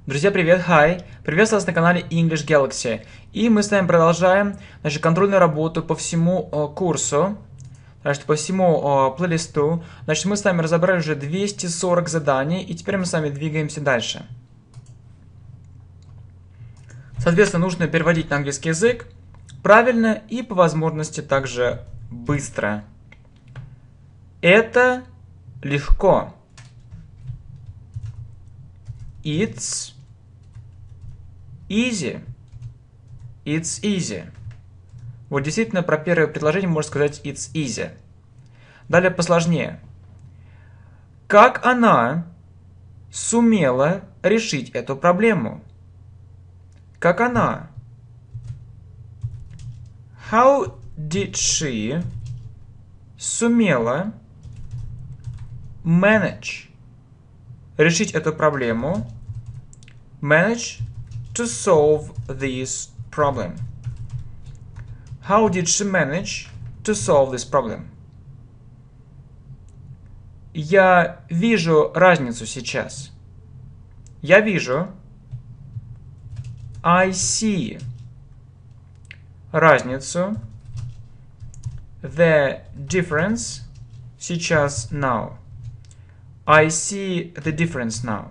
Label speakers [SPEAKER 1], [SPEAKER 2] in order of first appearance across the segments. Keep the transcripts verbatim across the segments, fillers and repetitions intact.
[SPEAKER 1] Друзья, привет, hi! Приветствую вас на канале English Galaxy. И мы с вами продолжаем нашу контрольную работу по всему э, курсу, значит, по всему э, плейлисту. Значит, мы с вами разобрали уже двести сорок заданий, и теперь мы с вами двигаемся дальше. Соответственно, нужно переводить на английский язык правильно и по возможности также быстро. Это легко. It's easy. It's easy. Вот действительно про первое предложение можно сказать it's easy. Далее посложнее. Как она сумела решить эту проблему? Как она? How did she сумела manage решить эту проблему? Manage to solve this problem. How did she manage to solve this problem? Я вижу разницу сейчас. Я вижу. I see. Разницу. The difference. Сейчас now. I see the difference now.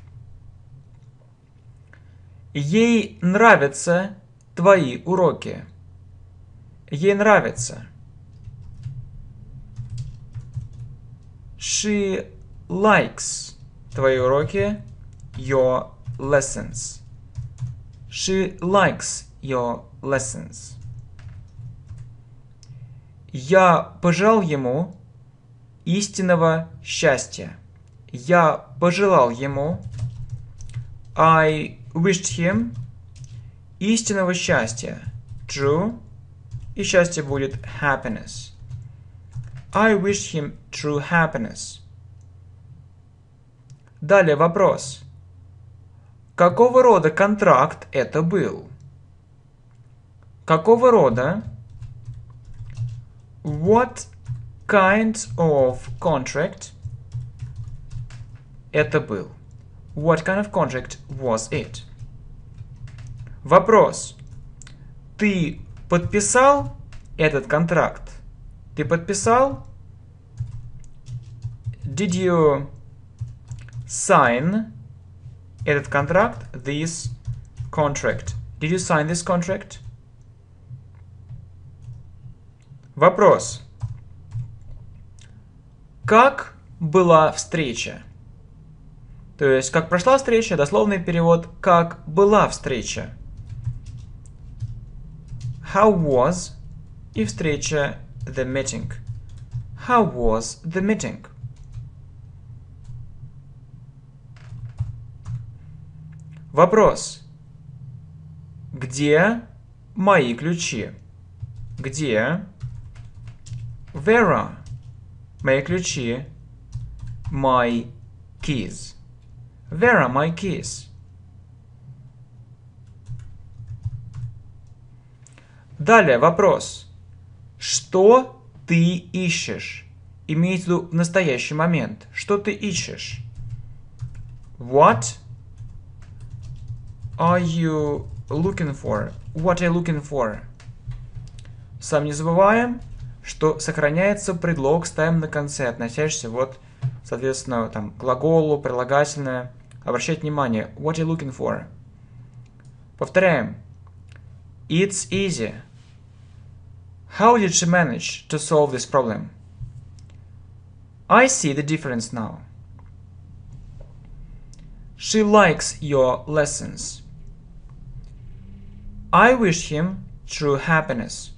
[SPEAKER 1] Ей нравятся твои уроки. Ей нравится. She likes твои уроки. Your lessons. She likes your lessons. Я пожелал ему истинного счастья. Я пожелал ему. I wished him истинного счастья. True. И счастье будет happiness. I wished him true happiness. Далее вопрос. Какого рода контракт это был? Какого рода? What kind of contract это был? What kind of contract was it? Вопрос. Ты подписал этот контракт? Ты подписал? Did you sign этот контракт? This contract. Did you sign this contract? Вопрос. Как была встреча? То есть, как прошла встреча, дословный перевод, как была встреча. How was и встреча the meeting. How was the meeting? Вопрос. Где мои ключи? Где? Where are мои ключи? My keys. Where are my keys? Далее вопрос. Что ты ищешь? Имеется в виду в настоящий момент. Что ты ищешь? What are you looking for? What are you looking for? Сам не забываем, что сохраняется предлог, ставим на конце, относящийся вот, соответственно, там, к глаголу, прилагательное. Обращайте внимание. What are you looking for? Повторяем. It's easy. How did she manage to solve this problem? I see the difference now. She likes your lessons. I wish him true happiness.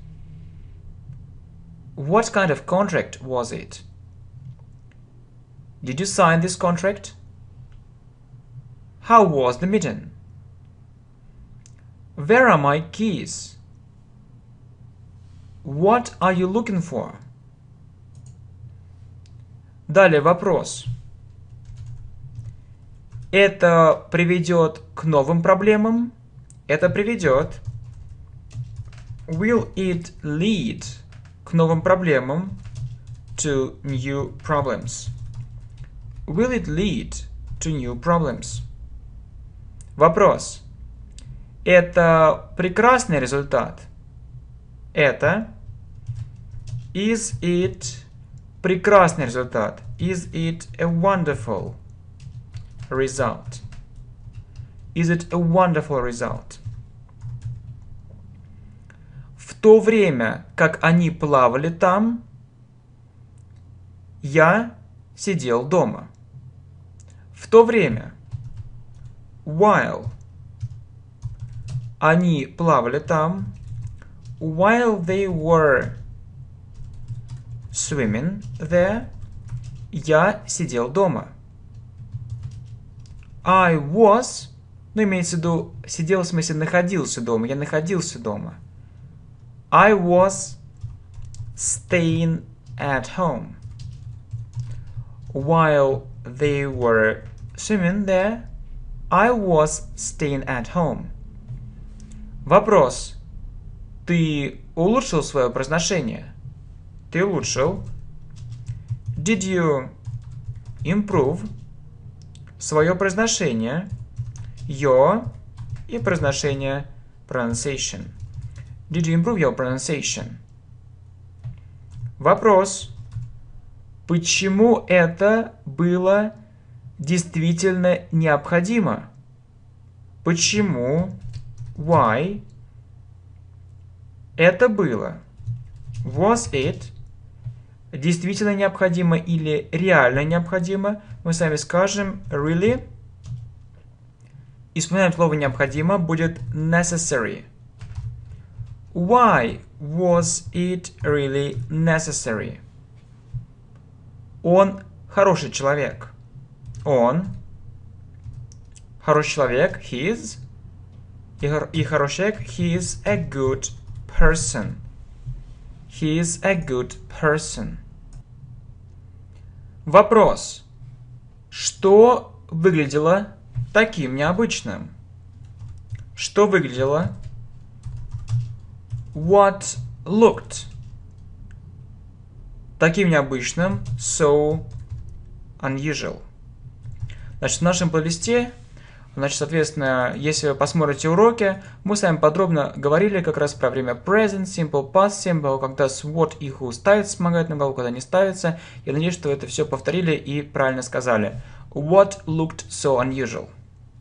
[SPEAKER 1] What kind of contract was it? Did you sign this contract? How was the meeting? Where are my keys? What are you looking for? Далее вопрос. Это приведет к новым проблемам? Это приведет. Will it lead к новым проблемам? To new problems. Will it lead to new problems? Вопрос. Это прекрасный результат? Это. Is it прекрасный результат? Is it a wonderful result? Is it a wonderful result? В то время, как они плавали там, я сидел дома. В то время. While. Они плавали там. While they were swimming there, я сидел дома. I was, ну, имеется в виду, сидел в смысле находился дома. Я находился дома. I was staying at home. While they were swimming there, I was staying at home. Вопрос. Ты улучшил свое произношение? Ты улучшил. Did you improve свое произношение? Your и произношение pronunciation. Did you improve your pronunciation? Вопрос. Почему это было действительно необходимо? Почему? Why? Это было. Was it? Действительно необходимо или реально необходимо? Мы с вами скажем really. И вспоминаем слово необходимо, будет necessary. Why was it really necessary? Он хороший человек. Он хороший человек. He is. И, и хороший человек. He is a good person. He is a good person. Вопрос. Что выглядело таким необычным? Что выглядело? What looked таким необычным? So unusual. Значит, в нашем плейлисте, значит, соответственно, если вы посмотрите уроки, мы с вами подробно говорили как раз про время present, simple, past simple, когда с what и who ставится вспомогательное глагол, когда не ставится. Я надеюсь, что вы это все повторили и правильно сказали. What looked so unusual.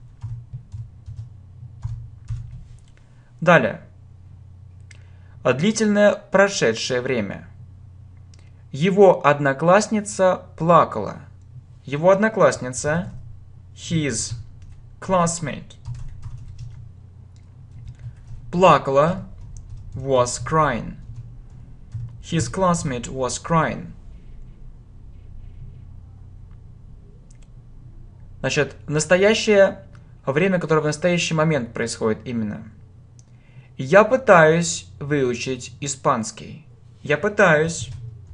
[SPEAKER 1] Далее. Длительное прошедшее время. Его одноклассница плакала. Его одноклассница, his classmate, плакала, was crying. His classmate was crying. Значит, настоящее время, которое в настоящий момент происходит именно. Я пытаюсь выучить испанский. Я пытаюсь.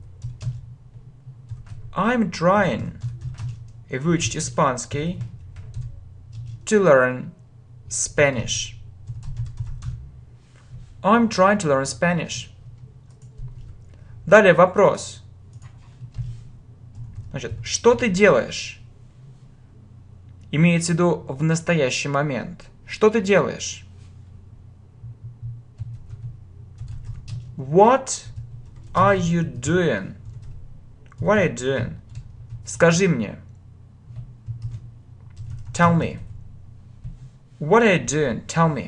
[SPEAKER 1] I'm trying. Выучить испанский. To learn Spanish. I'm trying to learn Spanish. Далее вопрос. Значит, что ты делаешь? Имеется в виду в настоящий момент. Что ты делаешь? What are you doing? What are you doing? Скажи мне. Tell me. What are you doing? Tell me.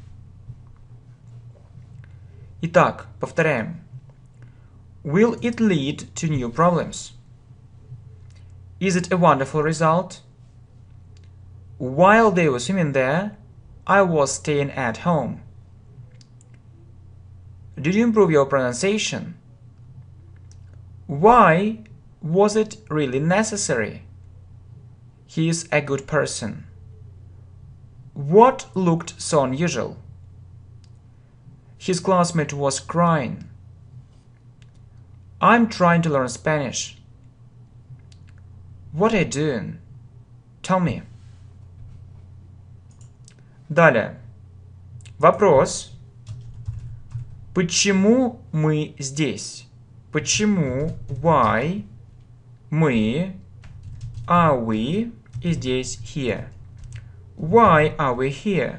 [SPEAKER 1] Итак, повторяем. Will it lead to new problems? Is it a wonderful result? While they were swimming there, I was staying at home. Did you improve your pronunciation? Why was it really necessary? He is a good person. What looked so unusual? His classmate was crying. I'm trying to learn Spanish. What are you doing? Tell me. Далее. Вопрос. Почему мы здесь? Почему? Why? Мы. Are we? И здесь here. Why are we here?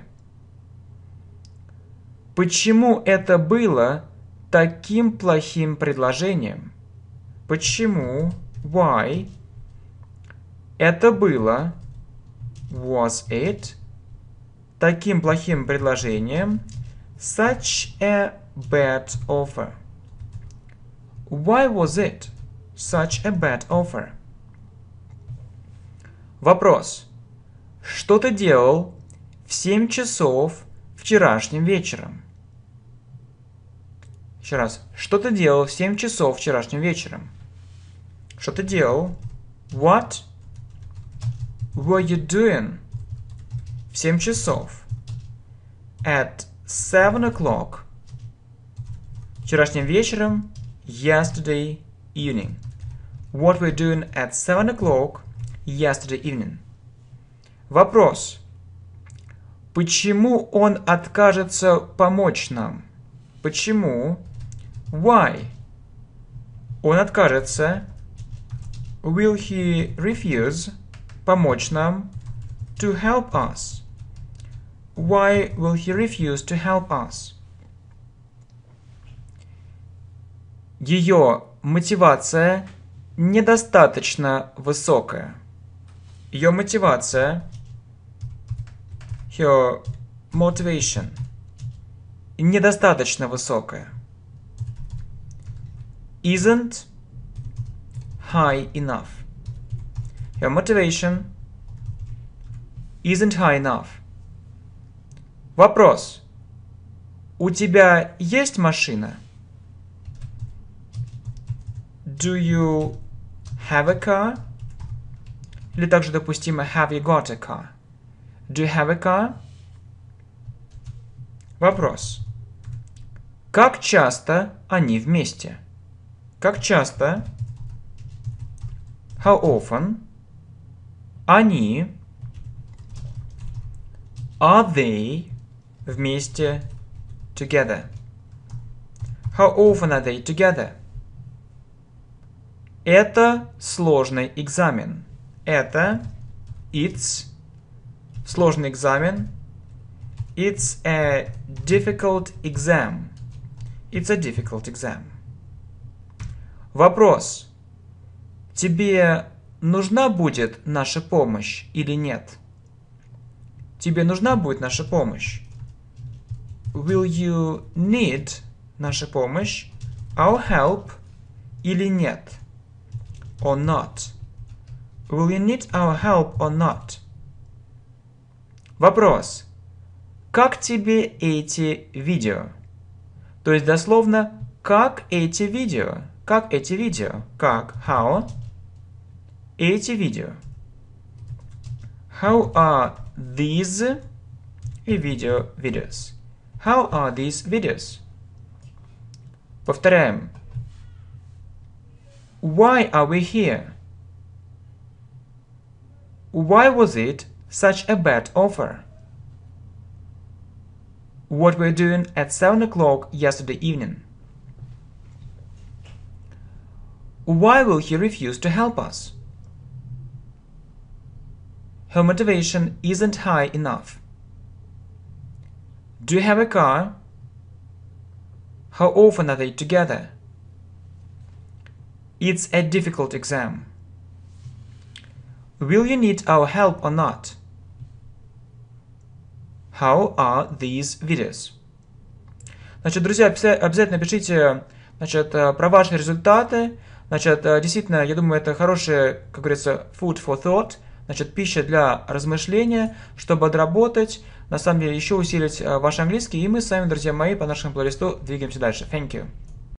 [SPEAKER 1] Почему это было таким плохим предложением? Почему? Why? Это было. Was it? Таким плохим предложением. Such a bad offer. Why was it such a bad offer? Вопрос. Что ты делал в семь часов вчерашним вечером? Еще раз. Что ты делал в семь часов вчерашним вечером? Что ты делал? What were you doing? В семь часов. At seven o'clock. Вчерашним вечером. Yesterday evening. What were you doing at seven o'clock yesterday evening? Вопрос. Почему он откажется помочь нам? Почему? Why? Он откажется. Will he refuse? Помочь нам. To help us. Why will he refuse to help us? Ее мотивация недостаточно высокая. Ее мотивация, her motivation, недостаточно высокая. Isn't high enough. Her motivation isn't high enough. Вопрос. У тебя есть машина? Do you have a car? Или также допустимо have you got a car? Do you have a car? Вопрос. Как часто они вместе? Как часто? How often? Они. Are they вместе? Together. How often are they together? Это сложный экзамен. Это it's сложный экзамен. It's a difficult exam. It's a difficult exam. Вопрос. Тебе нужна будет наша помощь или нет? Тебе нужна будет наша помощь? Will you need наша помощь? Our help или нет? Or not? Will you need our help or not? Вопрос. Как тебе эти видео? То есть дословно, как эти видео? Как эти видео? Как? How? Эти видео. How are these video videos? How are these videos? Повторяем. Why are we here? Why was it such a bad offer? What were you doing at seven o'clock yesterday evening? Why will he refuse to help us? Her motivation isn't high enough. Do you have a car? How often are they together? It's a difficult exam. Will you need our help or not? How are these videos? Значит, друзья, обязательно пишите, значит, про ваши результаты. Значит, действительно, я думаю, это хорошая, как говорится, food for thought. Значит, пища для размышления, чтобы отработать, на самом деле, еще усилить ваш английский. И мы с вами, друзья мои, по нашему плейлисту двигаемся дальше. Thank you.